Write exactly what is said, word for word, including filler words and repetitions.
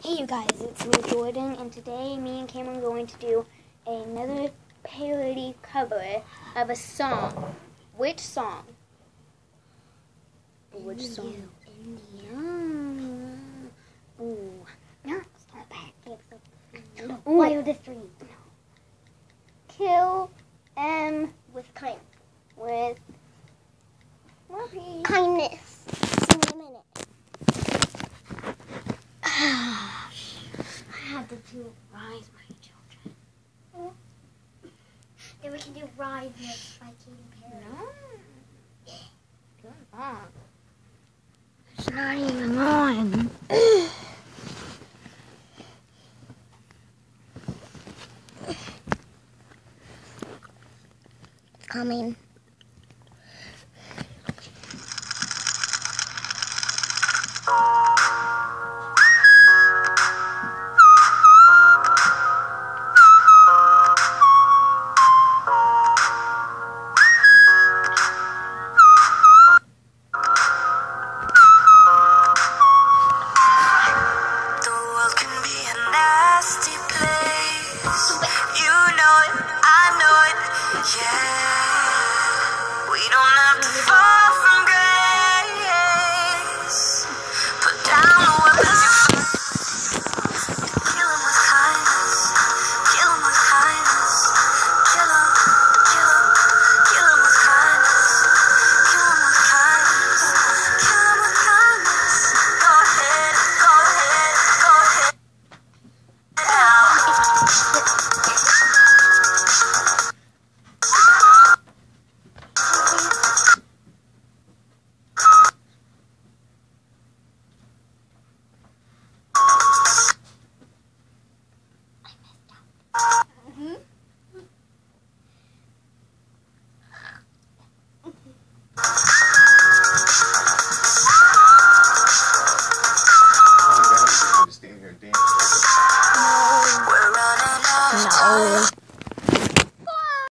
Hey you guys, it's me Jordan, and today me and Cameron are going to do another parody cover of a song. Which song? Which song? Indiana. Ooh. No, it's not bad. Why are the three? Kill M with kind. With Murphy. Kindness. See you in a minute. I had to do Rise, My Children. Then we can do Rise next by Katy Perry. No. Good on. It's not even on. Coming. No.